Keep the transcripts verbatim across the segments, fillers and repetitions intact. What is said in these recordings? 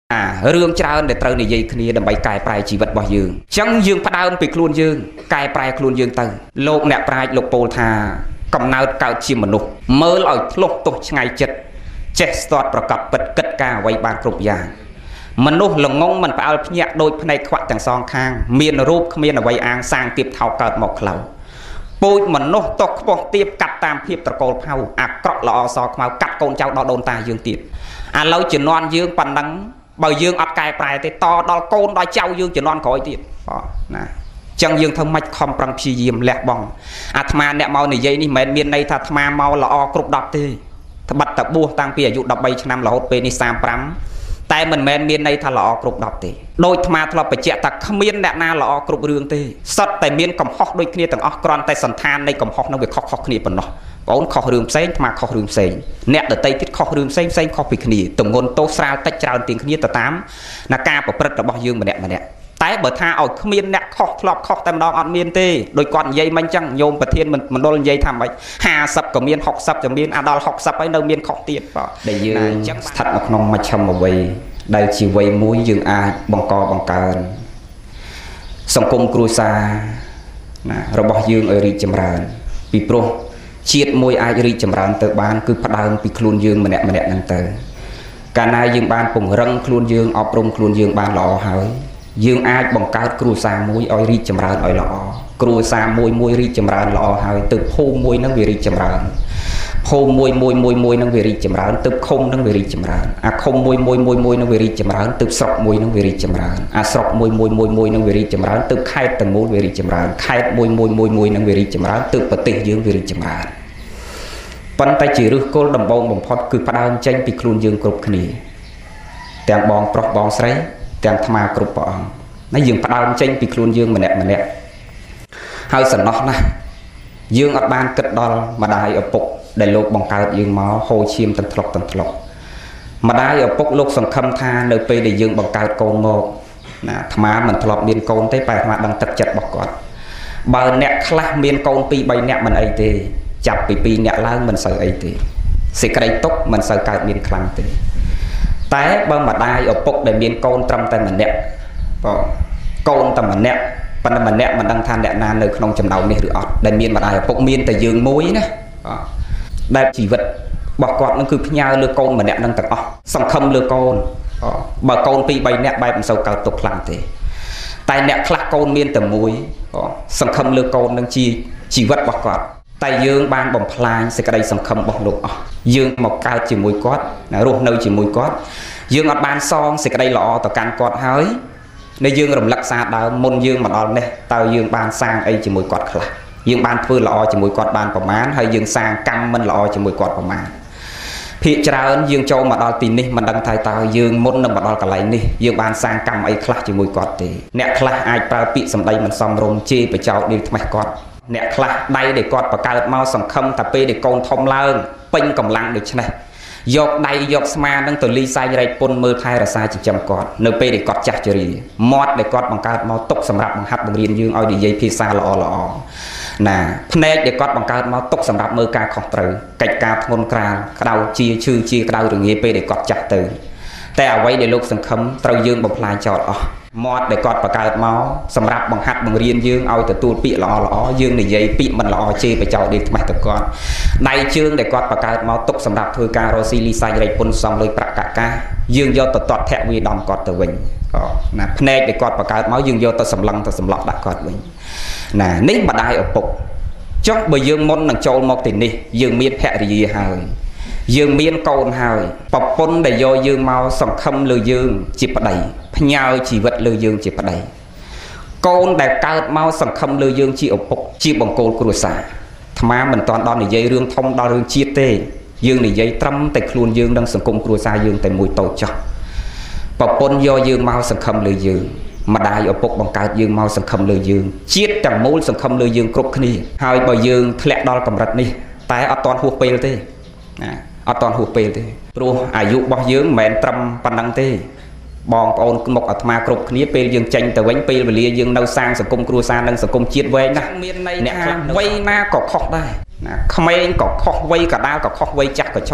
à rương trao để trao này dây kia đầm bay cài prai chỉ vật bao dương chẳng dương phát đau bị khluon dương cài prai khluon dương từ lục nẹt prai lục pol thà cầm nào cao chim mình nục mơ lòi lục tục ngày chật chết sọtประกอบปิดกิจการไว้บ้านกรุบยางมนุษย์หลงงงมันไปเอาพญาโดยในขวัญต่างซองข้างมีนรูปมีนไว้อ้างสร้างเตียบเท่าเกิดหมอกเขาปูมนุษย์ตกปกเตียบกัดตามเพียบตะโกนเผาอักเกาะหล่อซอกเมากัดโกนเจ้าดอโดนตายืงติดอ่ะเราจะนอนยืงปันดังบ่ยืงอัดกายปลายแต่ต่อดอโกนดอเจ้ายืงจะนอนคอยติดอ๋อนะจังยืงทำไมคอมปรังพียิมแหลกบองอาตมาเนี่ยเมาในยัยนี่เหม็นเมียนในถ้าอาตมาเมาหล่อกรุบดับตีบัดตะบัวตั้งปีอายุดับใบชนะหล่อเป็นในสามปรัมแต่มันแมนเมียนในทะเลาะกรุบดับตีโดยธรรมะทะเลาะไปเจาะตักขมิ้นแดดนาหล่อกรุบเรืองตีสัตแต่เมียนกำฮอกโดยขี้ต่างอักกรอนแต่สันทานในกำฮอกนั่งเวกฮอกฮอกขี้ปนเนาะป้อนฮอกเรืองเซ็งมาฮอกเรืองเซ็งเนี่ยแต่ไตติดฮอกเรืองเซ็งเซ็งฮอกไปขี้ตุ่มเงินโตสาวแต่จาวตีขี้ตะตามนักการประพฤติระบยืงมาเนี่ยมาเนี่ยแต่เบอร์ท่าเอาขมิ้นเนี่ยฮอกทลอกฮอกแต่มันดองอัดเมียนตีโดยก่อนยัยมันจังโยมประเทศมันมันโดนยัยทำไปหาซับกับเมียนฮอกซับจะเมียนอะดอลฮอกซับไปเดิมเมียนฮอกตีป่ะได้ยืงถัดมาขนมมาชมเอาไว้ได้ชีวิตมุ้ยยืงอาบังกอบังการสังคมครูซาเราบอกยืงเอริจำรานปีโปรเชียดมุ้ยอาเอริจำรานเตอบ้านคือพดานปีคลุนยืงมันแหนมันแหนนั่งเตอการนายยืงบ้านปุ่งรังคลุนยืงอบรมคลุนยืงบ้านหล่อหายยืงอาบังการครูซามุ้ยอริจำรานออยหล่อครูซามุ้ยมุ้ยริจำรานหล่อหายตึกโพมุ้ยนั่งวิริจำรานโพมวยมวยมวยมวยนังเวรีจำรานตึบคมนังเวรีจำรานอาคมมวยมวยมวยมวยนังเวรีจำรานตึบสอบมวยนังเวรีจำรานอาสอบมวยมวยมวยมวยนังเวรีจำรานตึบไข่ตังมวยเวรีจำรานไข่มวยมวยมวยมวยนังเวรีจำรานตึบปฏิยืงเวรีจำรานปันไตจีรุโกลดำบองบ่มพอดคือพระดาวเจนปีคลุนยืงกรุบขณีแต่บองปลอกบองใส่แต่ธรรมากรุบปองนั่นยืงพระดาวเจนปีคลุนยืงมันแหนมันแหนเฮาสนนอกนะยืงอัดบานกึดดอลมาได้อปกได้โลกบังการยืงหมอโฮชิมตันทลกตันทลกมาได้อปกโลกสังคมทาในปีได้ยืงบังการโกงโมกนะธรรมะมันทลกเมียนโกงได้ไปธรรมะดังตัดจัดบอกก่อนบางเนะคลาเมียนโกงปีใบเนะมันไอตีจับปีปีเนะล้างมันเสือไอตีสิกระไดตกมันเสือการเมียนคลังตีแต่บางมาได้อปกได้เมียนโกงตรำแต่มันเนะก็โกงแต่มันเนะปันมันเนะมันดังทานเนะนานเลยขนมจำเนาเนี่ยหรืออดได้เมียนมาได้อปกเมียนแต่ยืงมุ้ยนะได้ชีวิตบอกก่อนนั่นคือพญาเลือกโกนมาเนี่ยนั่งแต่อ๋อสังคมเลือกโกนบ่โกนปีใบเนี่ยใบมันเสาเก่าตกหลังเตะแต่เนี่ยคลาโกนเมียนแต่มวยสังคมเลือกโกนนั่งชีชีวิตบอกก่อนแต่ยืงบานบ่มพลายสิกระไดสังคมบอกลูกอ๋อยืงหมกกาวจีมวยก้อนนะรูปเนยจีมวยก้อนยืงอัดบานซองสิกระไดหล่อต่อการกอดหายในยืงรำลักษาดาวมนยืงมันอ่อนเนี่ยเตายืงบานสร้างไอจีมวยกอดขลักยืงบานเพื่อหล่อจีมวยกอดบานประมาณให้ยืงสร้างกรรมมันหล่อจีมวยกอดประมาณพิจารณายืงโจมาดอลตีนี่มันดังไทยตายืงมดนมาดอลกะไหลนี่ยืงบานสร้างกรรมไอคลาจีมวยกอดตีเนี่ยคลาไอปลาปีสำได้มันซอมรมจีไปเจ้าดีทำไมกอดเนี่ยคลาได้เด็กกอดประกาศเมาสังคมแต่ปีเด็กโกนทอมเลิงเป็นกำลังเด็กใช่ไหมยกได้ยกสมาตั้งตัวลีไซไรปนมือไทยรัสาจิจำกอดเนื้อเปเด็กกอดจักจรีมอดเด็กกอดบังการมอตกสำหรับบังคับบังเรียนยืงเอาดีเยพิซาละอละอน่ะพเนจเด็กกอดบังการมอตกสำหรับมือการของเตอไก่กาพงนกลางกระดาจีชื่อจีกระดาหรือเงี้ยเปเด็กกอดจักเตอแต่เอาไว้ในโลกสังคมเตอยืงบังพลายจอดอ๋อมอดเด็กกอดประกาศเมาสำหรับบังคับบังเรียนยืงเอาแต่ตูปีละอละอยืงในเยปีมันละอเจไปเจ้าเด็กทำไมตะกอนในชื่อเด็กกอดประกาศเมาตกสำหรับเธอการโรซีลีไซไรปนซองเลยประกาศกายืงโยตตอดแทะวีดอมกอดตะวิงก็นะพเนจเด็กกอดประกาศเมายืงโยตสำลังตสำลักดักกอดวิงน่ะนี่มาได้อปกจ้องใบยืงมนนังโจลมอกตินี่ยืงมีดแพะรีหายยืงมีนโกนหายปปนได้โยยืงเมาสังคมเลยยืงจิบได้พญาชีวิตเลยยืงจิบได้โกนได้เกิดเมาสังคมเลยยืงจีอปกจีบังโกลกรุษาธรรมะมันตอนดอนในยัยเรื่องทอมดอนเรื่องจีเตยืงในยัยตรำแต่ครูนยืงดังสังคมกรุษายืงแต่มวยโตจ้ะปปนโยยืงเมาสังคมเลยยืงมาได้อปกบังการยืงเมาสังคมเลยยืงจีดจังมูลสังคมเลยยืงกรุบขณีหายบ่ยืงแผลดอลกำรัดนี่แต่อัตอนหัวเปลเต้อัตอนหัวเปลเต้ปรูอายุบ่ยืงแมนตรำปันดังเต้บองปอนหมกอัตมากรุบขณีเปลยืงจังแต่เว้นเปลเวลียืงเนาสร้างสังคมกรุษาดังสังคมจีดเว้นะเนี่ยไว้หน้าก็คอกได้ขมเองก็คอกไว้กระดาก็คอกไว้จักก็ชอบ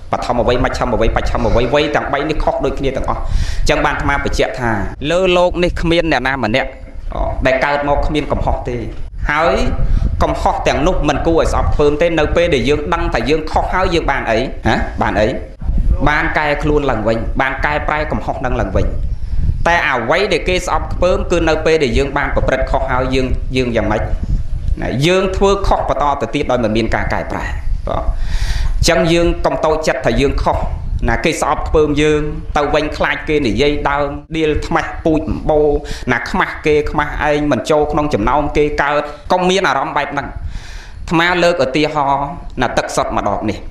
បឋមអ្វីមជ្ឈមអ្វីបច្ឆមអ្វីវ័យទាំងបីនេះខុសដូចគ្នាទាំងអស់អញ្ចឹងបានអាត្មាបញ្ជាក់ថាលើលោកនេះគ្មានអ្នកណាម្នាក់ដែលកើតមកគ្មានកំហុសទេហើយកំហុសទាំងនោះមិនគួរឲ្យស្អប់ខ្ពើមទេនៅពេលដែលយើងដឹងថាយើងខុសហើយយើងបានអីហ៎បានអីបានកែខ្លួនឡើងវិញបានកែប្រែកំហុសនឹងឡើងវិញតែអ្វីដែលគេស្អប់ខ្ពើមគឺនៅពេលដែលយើងបានប្រព្រឹត្តខុសហើយយើងយើងយ៉ាងម៉េចណាយើងធ្វើខុសបន្តទៅទៀតដោយមិនមានការកែប្រែបាទអញ្ចឹងយើងកុំតូចចិត្តថាយើងខុសណាគេស្អប់ខ្ពើមយើងទៅវិញខ្លាចគេនិយាយដើមដៀលថ្មាស់ពូជអំបោណាខ្មាស់គេខ្មាស់ឯងមិនចូលក្នុងចំណោមគេកើតកុំមានអារម្មណ៍បែបហ្នឹងអាត្មាលើកឧទាហរណ៍ណាទឹកសុទ្ធមួយដបនេះ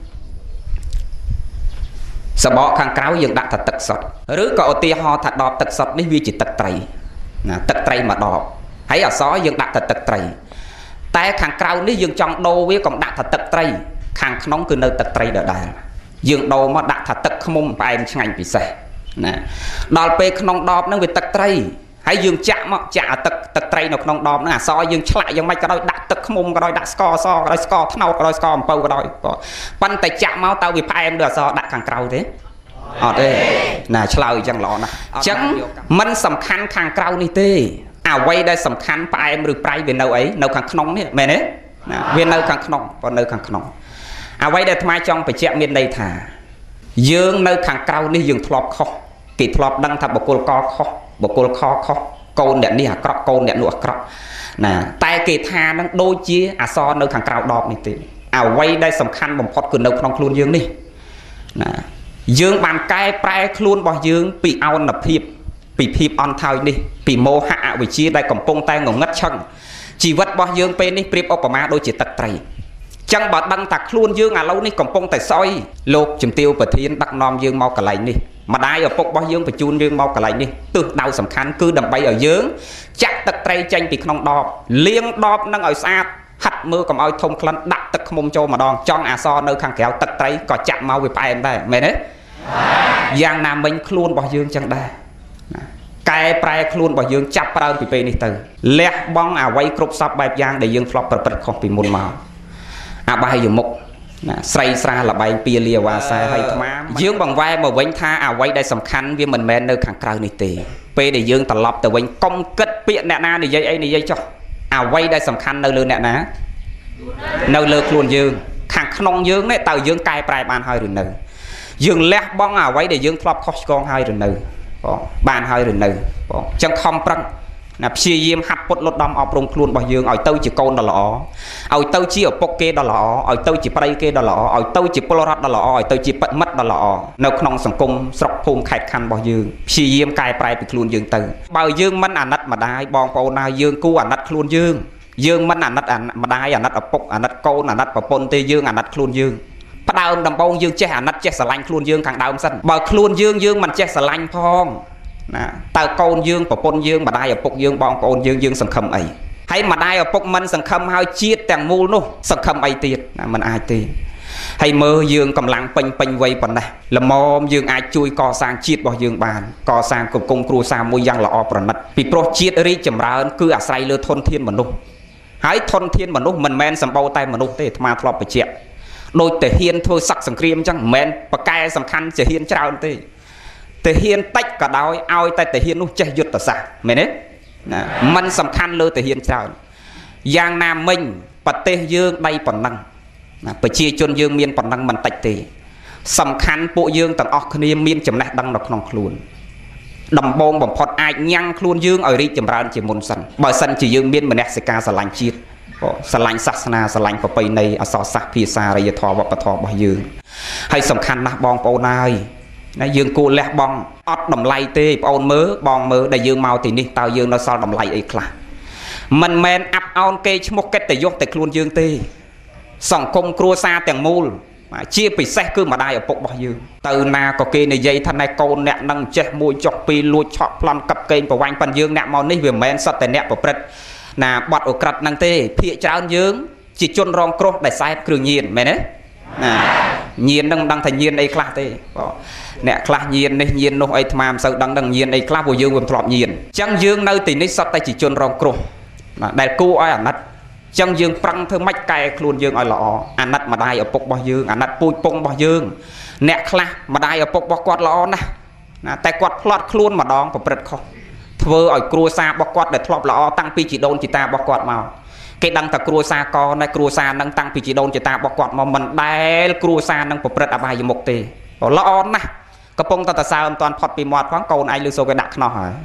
សបកខាងក្រៅយើងដាក់ថាទឹកសុទ្ធឬក៏ឧទាហរណ៍ថាដបទឹកសុទ្ធនេះវាជាទឹកត្រីណាទឹកត្រីមួយដបហើយអសរយើងដាក់ថាទឹកត្រីតែខាងក្រៅនេះយើងចង់ដូរវាកុំដាក់ថាទឹកត្រីខាងក្នុងគឺនៅទឹកត្រីដដែលយើងដូរមកដាក់ថាទឹកខ្មុំផ្អែមឆ្ងាញ់ពិសេសណាដល់ពេលក្នុងដបហ្នឹងវាទឹកត្រីហើយយើងចាក់មកចាក់ទឹកទឹកត្រីនៅក្នុងដបហ្នឹងអសរយើងឆ្លាក់យ៉ាងម៉េចក៏ដោយដាក់ទឹកខ្មុំក៏ដោយដាក់ស្ករសក៏ដោយស្ករត្នោតក៏ដោយស្ករអំពៅក៏ដោយប៉ុន្តែចាក់មកតើវាផ្អែមដូចអសរដាក់ខាងក្រៅទេអត់ទេណាឆ្លើយអញ្ចឹងល្អណាស់អញ្ចឹងมันសំខាន់ខាងក្រៅនេះទេអ្វីដែលសំខាន់ផ្អែមឬប្រៃវានៅអីនៅខាងក្នុងនេះមែនទេណាវានៅខាងក្នុងប៉ុន្តែនៅខាងក្នុងអ្វីដែលអាត្មាចង់បញ្ជាក់មានន័យថាយើងនៅខាងក្រៅនេះយើងធ្លាប់ខុសគេធ្លាប់ដឹងថាបុគ្គលកខុសបុគ្គលខខុសកូនអ្នកនេះអាក្រក់កូនអ្នកនោះអាក្រក់ណាតែគេថានឹងដូចជាអសរនៅខាងក្រៅដបនេះទេអ្វីដែលសំខាន់បំផុតគឺនៅក្នុងខ្លួនយើងនេះណាយើងបានកែប្រែខ្លួនរបស់យើងពីអោនភាពពីភាពអន់ថយនេះពីមោហៈអវិជ្ជាដែលកំពុងតែងងឹតឆឹងជីវិតរបស់យើងពេលនេះប្រៀបឧបមាដូចជាទឹកត្រីចឹងបើដឹងថាខ្លួនយើងឥឡូវនេះកំពុងតែសោយលោកជំទាវប្រធានដឹកនាំយើងមកកន្លែងនេះម្ដាយឪពុករបស់យើងបញ្ជូនយើងមកកន្លែងនេះទិសដៅសំខាន់គឺដើម្បីឲ្យយើងចាក់ទឹកត្រីចេញពីក្នុងដបលាងដបនឹងឲ្យស្អាតហាត់មើលកុំឲ្យធំក្លិនដាក់ទឹកខ្មុំចូលម្ដងចង់អសរនៅខាងក្រៅទឹកត្រីក៏ចាក់មកវាផ្អែមដែរមែនទេយ៉ាងណាមិញខ្លួនរបស់យើងចឹងដែរកែប្រែខ្លួនរបស់យើងចាប់ប្រើពីពេលនេះទៅលះបង់អ្វីគ្រប់សពបែបយ៉ាងដែលយើងធ្លាប់ប្រព្រឹត្តខុសពីមុនមកអបាយមុខណាស្រីស្រាលបែងពៀលាវ៉ាសែហើយអាត្មាយើងបង្វែរមកវិញថាអ្វីដែលសំខាន់វាមិនមែននៅខាងក្រៅនេះទេពេលដែលយើងត្រឡប់ទៅវិញកុំគិតពាក្យអ្នកណានិយាយអីនិយាយចុះអ្វីដែលសំខាន់នៅលើអ្នកណានៅលើខ្លួនយើងខាងក្នុងយើងនេះតើយើងកែប្រែបានហើយឬនៅយើងលះបង់អ្វីដែលយើងធ្លាប់ខុសឆ្គងហើយឬនៅបងបានហើយឬនៅបងអញ្ចឹងខំប្រឹងណាព្យាយាមហាត់ពុតលុតដំអប់រំខ្លួនរបស់យើងឲ្យទៅជាកូនដ៏ល្អឲ្យទៅជាឪពុកគេដ៏ល្អឲ្យទៅជាប្តីគេដ៏ល្អឲ្យទៅជាពលរដ្ឋដ៏ល្អឲ្យទៅជាមិត្តដ៏ល្អនៅក្នុងសង្គមស្រុកភូមិខេត្តខណ្ឌរបស់យើងព្យាយាមកែប្រែពីខ្លួនយើងទៅបើយើងមិនអាណិតម្ដាយបងប្អូនណាយើងគួរអាណិតខ្លួនយើងយើងមិនអាណិតម្ដាយអាណិតឪពុកអាណិតកូនអាណិតប្រពន្ធទេយើងអាណិតខ្លួនយើងផ្ដើមដំបូងយើងចេះអាណិតចេះស្រឡាញ់ខ្លួនយើងខាងដើមសិនបើខ្លួនយើងយើងមិនចេះស្រឡាញ់ផងណាតើកូនយើងប្រពន្ធយើងម្ដាយឪពុកយើងបងប្អូនយើងយើងសង្ឃឹមអីហើយម្ដាយឪពុកមិនសង្ឃឹមហើយជាតិទាំងមូលនោះសង្ឃឹមអីទៀតណាមិនអាចទេហើយមើលយើងកម្លាំងពេញពេញវ័យប៉ុណ្ណេះល្មមយើងអាចជួយកសាងជាតិរបស់យើងបានកសាងគង្គគ្រួសារមួយយ៉ាងល្អប្រណិតពីព្រោះជាតិរីកចម្រើនគឺអាស្រ័យលើធនធានមនុស្សហើយធនធានមនុស្សមិនមែនសម្បូរតែមនុស្សទេអាត្មាធ្លាប់បញ្ជាក់ដូចតែហ៊ានធ្វើសឹកសង្គ្រាមអញ្ចឹងមិនមែនប្រកែសំខាន់ជាហ៊ានច្រើនទេតែហ៊ានតិចក៏ដោយឲ្យតែតែហ៊ាននោះចេះយុទ្ធសាស្ត្រមែនទេណាมันសំខាន់លើតែហ៊ានច្រើនយ៉ាងណាមិញប្រទេសយើងដៃប៉ុណ្ណឹងណាប្រជាជនយើងមានប៉ុណ្ណឹងមិនតិចទេសំខាន់ពួកយើងទាំងអស់គ្នាមានចំណេះដឹងនៅក្នុងខ្លួនដំបូងបំផុតអាចញ៉ាំងខ្លួនយើងឲ្យរីកចម្រើនជាមុនសិនបើសិនជាយើងមានមនសិការស្រឡាញ់ជាតិស្រឡាញ់សាសនាស្រឡាញ់ប្រពៃណីអក្សរសាស្ត្រភាសាអរិយធម៌វប្បធម៌របស់យើងហើយសំខាន់ណាស់បងប្អូនហើយណាយើងគួរលះបង់អត់តម្លៃទេបងប្អូនមើលបងមើលដែលយើងមកទីនេះតើយើងនៅសល់តម្លៃអីខ្លះមិនមែនអាប់អោនគេឈ្មោះកិត្តិយសតែខ្លួនយើងទេសង្គមគ្រួសារទាំងមូលជាពិសេសគឺម្ដាយឪពុករបស់យើងទៅណាក៏គេនិយាយថាណែកូនអ្នកនឹងចេះមួយចុះពីរលួចឆក់ប្លន់កັບកេងប្រវាញ់ប៉ុនយើងអ្នកមកនេះវាមិនមែនសុទ្ធតែអ្នកប្រព្រឹត្តណាបាត់អូក្រិតហ្នឹងទេភាកច្រើនយើងជាជនរងគ្រោះដែលខ្សែគ្រឿងញៀនមែនទេណាញៀនហ្នឹងមិនដឹងថាញៀនអីខ្លះទេបងអ្នកខ្លះញៀននេះញៀននោះអីថ្មមិនសូវដឹងដឹងញៀនអីខ្លះព្រោះយើងវាមិនធ្លាប់ញៀនអញ្ចឹងយើងនៅទីនេះសុទ្ធតែជាជនរងគ្រោះណាដែលគួរឲ្យអាណិតអញ្ចឹងយើងប្រឹងធ្វើម៉េចកែខ្លួនយើងឲ្យល្អអាណិតម្ដាយឪពុករបស់យើងអាណិតពូជពងរបស់យើង nẹt khla mà đai ở bọc bọc quạt lọ nè tại quạt lọt luôn mà đón và bật khó thưa ở cua xa bọc quạt để thọp lọ tăng pi chỉ đôn chỉ ta bọc quạt màu cái đăng ta cua xa co này cua xa nâng tăng pi chỉ đôn chỉ ta bọc quạt mà mình đai cua xa nâng và bật à bài một tê bỏ lọ nè cái bông ta ta sao toàn phật bị mọt khoáng câu này lưu số cái đặt nó hỏi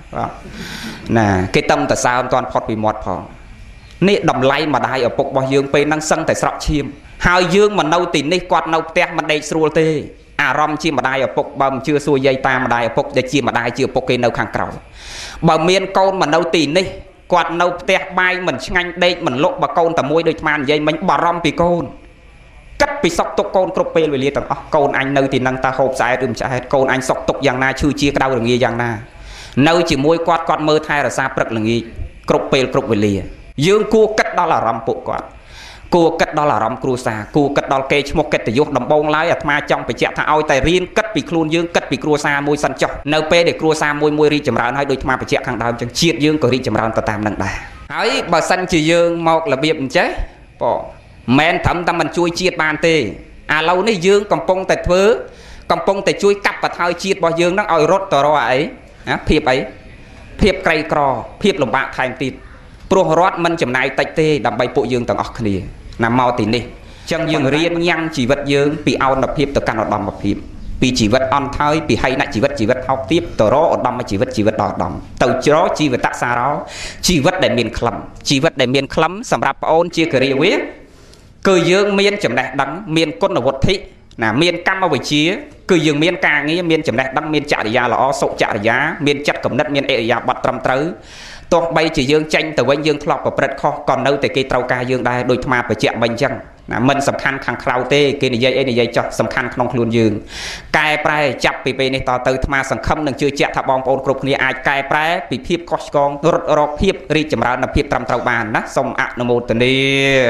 nè cái tâm ta sao toàn phật bị mọt phò nè đầm lay mà đai ở bọc bao dương pe năng sân tại sọt chim hai dương mà nâu tìm nè quạt nâu tét mà đầy sưu tê à rom chi mà đai ở bọc bầm chưa xuôi dây ta mà đai ở bọc để chi mà đai chưa bọc cái nâu khang cầu bà miên con mà nâu tìm nè quạt nâu tét bay mình nhanh đây mình lột bà con ta môi đôi màn dây mình bà rom bị con cắt bị sọc tục con cướp về liền tầng con anh nơi thì năng ta hộp sai đừng chạy con anh sọc tục dạng na chưa chia cái đau được nghi dạng na nơi chỉ môi quạt quạt mơ thay là xa bật là nghi cướp về cướp về liền dương cua cắt đó là rom bộ quạt cua cắt đó là rom cua xa cua cắt đó kê một cái từ dục đầm bông lái ở ma trong phải chẹt thằng oi tài riêng cắt bị khluon dương cắt bị cua xa môi săn chọc nơi pe để cua xa môi môi ri chầm rán hai đôi ma phải chẹt thằng đào chẳng chiết dương có ri chầm rán ta tam đằng đà ấy bà săn chỉ dương một là biệp chế bỏ men thẩm tâm mình chui chiết bàn tê à lâu nay dương cầm pông tại thớ cầm pông tại chui cặp và thoi chiết bao dương nó oi rốt tờ rồi ấy phiệp ấy phiệp cây cò phiệp lồng bạc thành tịt pro rót mình chầm này tạch tê đầm bay bộ dương tầng óc này nằm mau tỉ nè chân dương riêng nhang chỉ vật dương bị ao nạp phiệp từ căn ở đầm một phiệp bị chỉ vật on thoi bị hay lại chỉ vật chỉ vật học tiếp tờ đó ở đầm mà chỉ vật chỉ vật đỏ đầm tàu chó chỉ vật tạ xa đó chỉ vật để miền khẩm chỉ vật để miền khẩm sầm rạp ôn chia kề viết cơ dương miên chấm đẹp đắng miên cốt là vật thị là miên cam ở vị trí cơ dương miên càng nghĩ miên chấm đẹp đắng miên trả giá là o sậu trả giá miên chặt cầm đất miên ệ giá bật trầm tới toàn bay chỉ dương tranh từ bên dương thọp và bật kho còn đâu từ cây trâu ca dương đây đôi tham phải chẹt bánh chăng là mình sầm khăn khang khao tê cái này dây ấy này dây cho sầm khăn không luôn dương cài prai chặt bị bên này to từ tham sầm khâm đừng chưa chẹt thà bom ôn cục này ai cài prai bị phiếp cos con rốt rọt phiếp ri chấm ra là phiếp trầm trâu bàn nát sông ạ nô một tê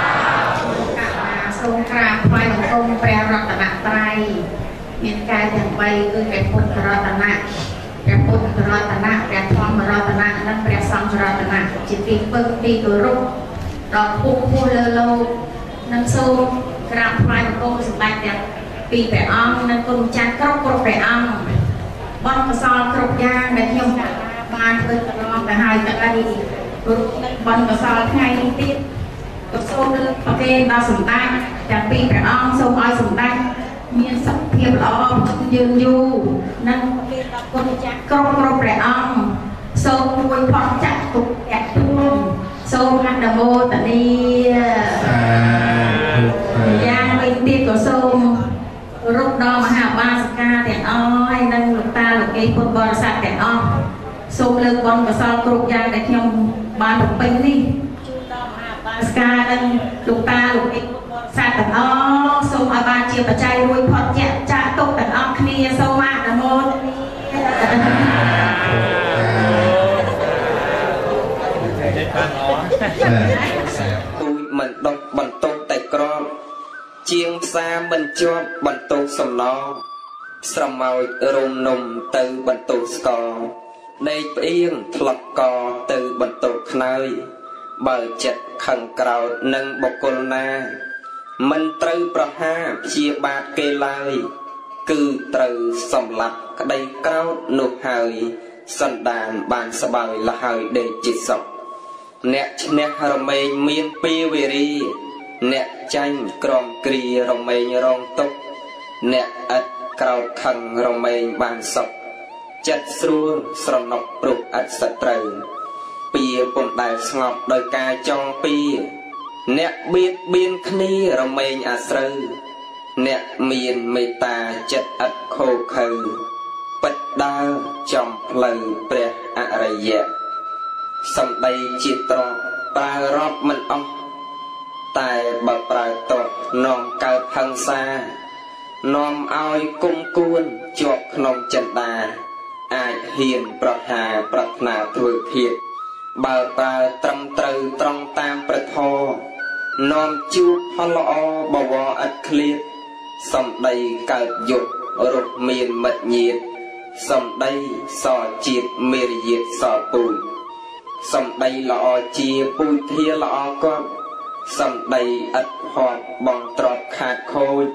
sông cà phai sông Kebrea Chivit Khluon miền cài thằng bay cứ cái phun Kebrea Chivit cái phun Kebrea Chivit cái thom Kebrea Chivit nên Kebrea sông Kebrea Chivit chỉ vì bưng đi cứ rút rồi phun phun lơ lâu nên sông Kebrea Chivit sông sụp bạch đẹp vì bẻ ong nên con cha cốc cốc bẻ ong bon cái sò cốc giang để nhung ban với con cả hai cả đi bon cái sò ngay tiếp sông ok ba sủng tay chẳng bị phải ong sông oi sủng tay miên sập thiệp lọ dương du nên con con con phải ong sông môi phong chặt tục chặt tuôn sông ăn đầm mô tận đi giang bên tiên của sông lúc đó mà hạ ba ca tiền oi nên lục ta lục cái con bò sạch tiền ong sông lưng con của sao cục giang để nhom ba lục bình đi ska nên lục ta lục cái sạch tận ong sông ở ba chiều và trai đuôi phật chẹt chạ tục tận ong kia sông mà là một mình đọc bản tô tại con chiêng xa mình cho bản tô sầm nó sầm màu rôm nồng từ bản tô sco đây yên lọc cò từ bản tô khơi bờ chật khẩn cầu nâng bọc côn na mình từ pro ha chia ba kê lai cứ từ sầm lặt đây cao nụ hơi sân đàn bàn sờ bài là hơi để chỉ sọc nẹt nẹt rồng miên pi veri nẹt chanh crom kri rồng rong tốc nẹt ất cầu khẩn rồng bàn sọc chật xuông sầm nọc rụt ất sật trời pìa bồn đại ngọc đời ca trong pìa nẹt biết biên khni rồng à sơ nẹt miền mê ta chật ất khô khờ bật đa trong lời pre araya sầm đây chỉ trò ba rót mình ông tài bậc bài tọt nòng cao thăng xa nòng ao cung cuôn chọt nòng chân đà ai hiền bậc hà bậc nà thừa thiệt bờ ta trầm từ trong tam bậc thọ nòng chu ho lo bò bò ắt liệt sầm đây cài dục rụt miền mật nhiệt sầm đây sò chiết miệt diệt sò bùi sầm đây lọ chia bùi thia lọ con sầm đây ắt họp bong trọt khát khôi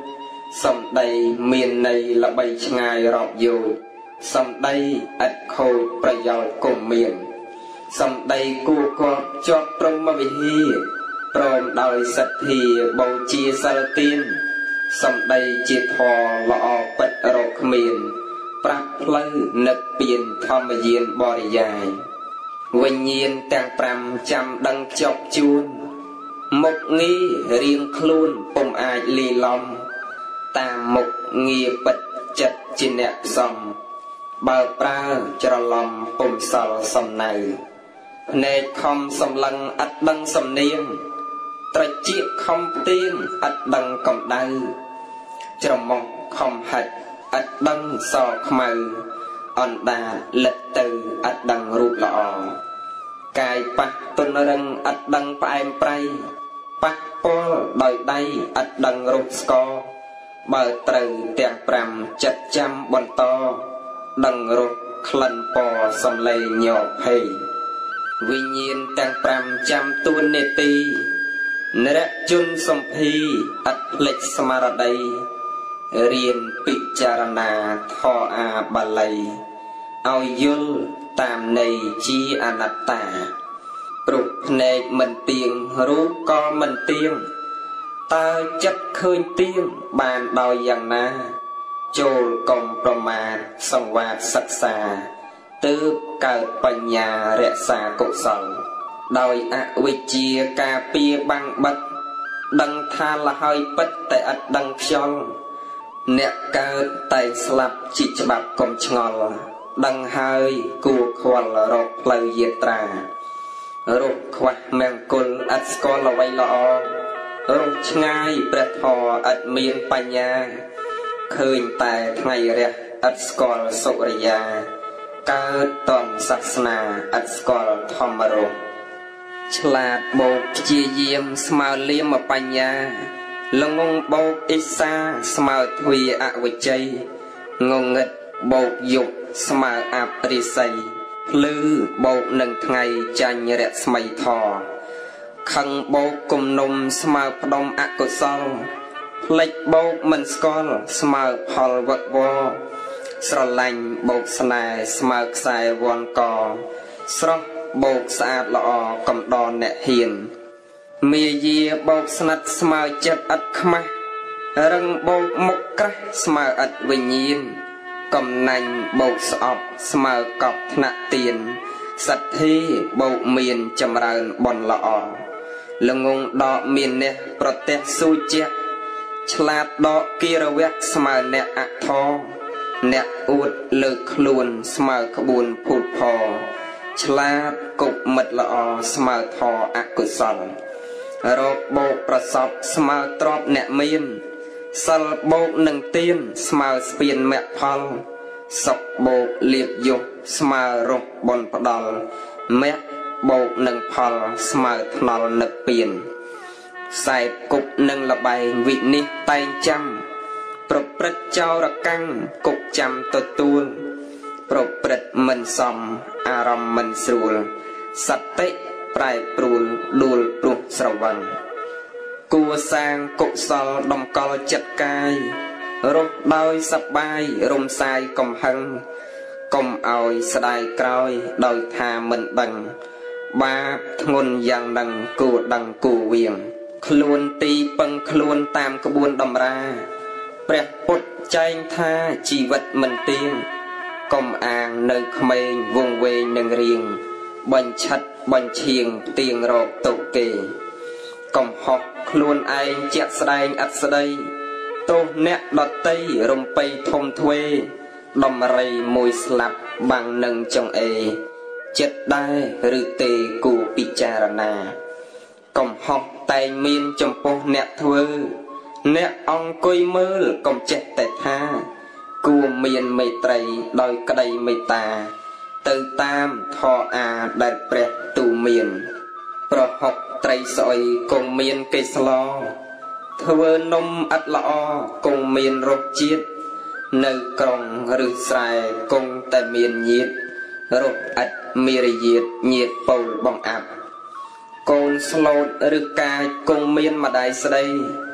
សំដីមានន័យល្បីឆ្ងាយរាប់យោជសំដីឥតខូចប្រយោជន៍គុំមានសំដីគួរគាត់ជាប់ព្រហ្មវិហារព្រមដោយសទ្ធាបូជាសិលទានសំដីជាធម៌ល្អពិតរកគ្មានប្រាក់ផ្លូវនឹកពៀនធម្មយានបរិយាយវិញ្ញាណទាំងប្រាំចាំដឹងចប់ជួនមុខងាររៀងខ្លួនពុំអាចលីឡំតាមមុខងារពិតចិត្តជាអ្នកផ្សំបើប្រើច្រឡំពុំសល់សំណៅភ្នែកខំសម្លឹងឥតដឹងសំនៀងត្រចៀកខំផ្ទៀងឥតដឹងកម្ដៅច្រមុះខំហិតឥតដឹងសខ្មៅអណ្ដាតលិតទៅឥតដឹងរូបល្អកាយប៉ះទុនរឹងឥតដឹងផ្អែមប្រៃប៉ះពាល់ដោយដៃឥតដឹងរូបស្គរបើត្រូវទាំងប្រាំចិត្តចាំបន្តដឹងរសក្លិនពណ៌សំឡេងញោកភ័យវិញ្ញាណទាំងប្រាំចាំទួននេតិនរជនសំភីឥតភ្លេចស្មារតីរៀនពិចារណាធម៌អាបាលីឲ្យយល់តាមន័យជាអនត្តាព្រោះភ្នែកមិនទៀងរូបក៏មិនទៀងតើចិត្តឃើញទៀងបានដោយយ៉ាងណាចូលកុំប្រមាទសង្វាតសិក្សាទើបកើតបញ្ញារក្សាកុសលដោយអវិជ្ជាការពារបាំងបិទដឹងថាលហើយពិតតែឥតដឹងខ្យល់អ្នកកើតតែស្លាប់ជីច្បាប់កុំឆ្ងល់ដឹងហើយគួរខ្វល់រកផ្លូវយាត្រារកខ្វះមង្គលឥតស្គាល់អ្វីល្អរកឆ្ងាយព្រះធម៌ឥតមានបញ្ញាឃើញតែថ្ងៃរះឥតស្គាល់សុរិយាកើតតនសាសនាឥតស្គាល់ធម្មរស់ឆ្លាតបោកព្យាយាមស្មើលៀមបញ្ញាល្ងងបោកអិសាស្មើទ្វាអវិជ័យងងឹតបោកយុគស្មើអបរិស័យភ្លឺបោកនឹងថ្ងៃចាញ់រស្មីធរខឹងបោកគំនុំស្មើផ្ដុំអកុសលផ្លេចបោកមិនស្គាល់ស្មើផលវឹកវរស្រឡាញ់បោកស្នេហ៍ស្មើខ្សែវ័នកស្រស់បោកស្អាតល្អកំដរអ្នកហ៊ានមាយាបោកស្និទ្ធស្មើចិត្តឥតខ្មាស់រឹងបោកមុខក្រាស់ស្មើឥតវិញ្ញាណកំណាញ់បោកស្អប់ស្មើកប់ថ្នាក់ទៀនសទ្ធាបោកមានចម្រើនបនល្អល្ងងដកមានអ្នកប្រទេសស៊ូជាឆ្លាតដកគិរវៈស្មើអ្នកអធរអ្នកអួតលើកខ្លួនស្មើក្បួនភូតផឆ្លាតគប់មិត្តល្អស្មើធរអកុសលរកបោកប្រសពស្មើទ្របអ្នកមានសិលបោកនឹងទៀនស្មើស្ពានមគ្គផលសុខបោកលៀបយុះស្មើរស់បនផ្ដល់មគ្គបោកនឹងផលស្មើថ្នល់នឹកពៀនខ្សែគប់នឹងលបែងវិនិច្ឆ័យតែងចាំប្រព្រឹត្តចោរកម្មគប់ចាំទទួលប្រព្រឹត្តមិនសមអារម្មណ៍មិនស្រួលសតិប្រែប្រួលដួលព្រោះស្រវឹងគួរសាងកុសលដំកល់ចិត្តកាយរស់ដោយសប្បាយរំសាយកំហឹងកុំឲ្យស្ដាយក្រោយដោយថាមិនដឹងបាបធ្ងន់យ៉ាងនឹងគួរដឹងគួរវៀងខ្លួនទីពឹងខ្លួនតាមក្បួនតម្រាព្រះពុទ្ធចែងថាជីវិតមិនទៀងកុំអាងនៅក្មេងវង្វេងនឹងរៀងបញ្ឆិតបញ្ឈៀងទៀងរកទុកគេកំហុសខ្លួនឯងជាក់ស្ដែងឥតស្ដីទោសអ្នកដតីរំពៃធំធ្វេដំរីមួយស្លាប់បាំងនឹងចង្អេចិត្តដែរឬទេគួរពិចារណាកំហុសតែងមានចំពោះអ្នកធ្វើអ្នកអង្គុយមើលកុំចេះតែថាគួរមានមេត្រីដោយក្តីមេត្តាទៅតាមធម៌អាដែលព្រះទូមានប្រហុកត្រីស្អុយគង់មានកិស្លធ្វើនំឥតល្អគង់មានរសជាតិនៅក្រុងឬស្រែគង់តែមានញាតរសឥតមេរយាទញាតពូលបងអាប់កូនស្លូតឬកាចគង់មានម្ដាយស្ដី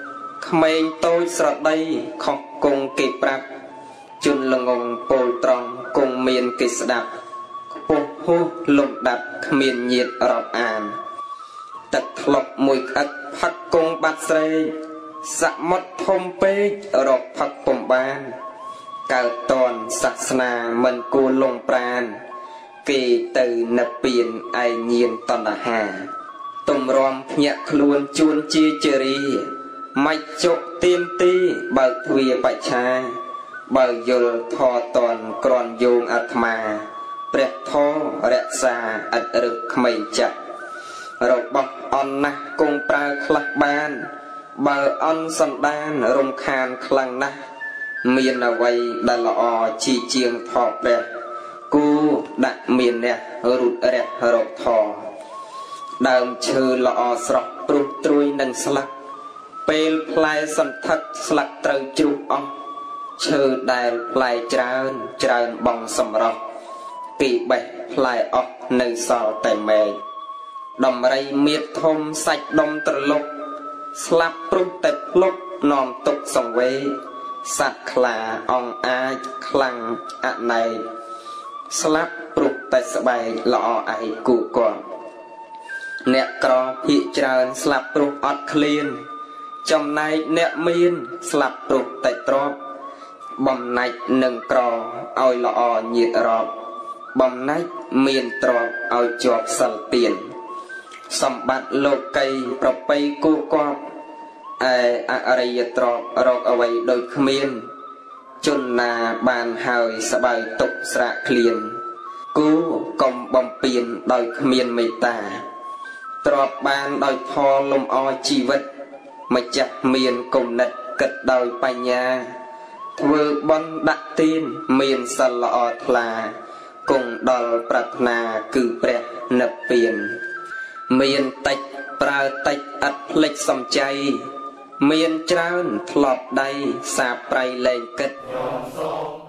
ក្មេងតូចស្រដីខុសគង់គេប្រាប់ជន់ល្ងងពោលត្រង់គង់មានគេស្ដាប់ខ្ពស់ហួសលំដាប់គ្មានញាតរាប់អានទឹកធ្លុកមួយក្អិតផឹកគង់បាត់ស្រេកសមុទ្រធំពេករកផឹកពំបានកើតតនសាសនាមិនគួរលងប្រានគេទៅនិព្វានឯញៀនតណ្ហាទំរំភ្ញាក់ខ្លួនជួនជាជរាមិនជុកទៀមទីបើកទ្វារបច្ឆាបើយល់ធរតនក្រនយោងអាត្មាព្រះធម៌រក្សាឥតរឹកក្មេងចាស់របស់អន់ណាស់គង់ប្រើខ្លះបានបើអន់សន្តានរំខានខ្លាំងណាស់មានអ្វីដែលល្អជីជាងធម៌ព្រះគូដាក់មានអ្នករូតរះរកធម៌ដើមឈើល្អស្រស់ព្រុសត្រួយនឹងស្លឹកពេលផ្លែសន្ធឹកស្លឹកត្រូវជ្រុះអស់ឈើដែលផ្លែច្រើនច្រើនបងសម្រស់ពីបេះផ្លែអស់នៅសល់តែមែកដំរីមៀតធំសាច់ដុំត្រលុកស្លាប់ព្រុសតែភ្លុកនាំទុកសង្វេគសត្វខ្លាអង្អាចខ្លាំងអណែកស្លាប់ព្រុសតែស្បែកល្អឯគូគាត់អ្នកក្រភាកច្រើនស្លាប់ព្រុសអត់ឃ្លានចំណែកអ្នកមានស្លាប់ព្រុសតែទ្រព្យបំណាច់នឹងក្រឲ្យល្អញាតរាប់បំណាច់មានទ្រព្យឲ្យជាប់សិលទានសម្បត្តិលោកីប្រពៃគូគាត់ឯអរិយទ្រព្យរកអ្វីដូចគ្មានជន់ណាបានហើយស្បៅទុកស្រាកឃ្លានគូកុំបំពេញដោយគ្មានមេត្តាទ្រព្យបានដោយផលលំអជីវិតម្ចាស់មានគំនិតគិតដោយបញ្ញាធ្វើបុណ្យដាក់ទានមានសិលល្អថ្លាគង់ដល់ប្រាថ្នាគឺព្រះនិព្វានមានតិចប្រើតិចឥតភ្លេចសំចៃមានច្រើនធ្លាប់ដៃសាបប្រៃលែងគិត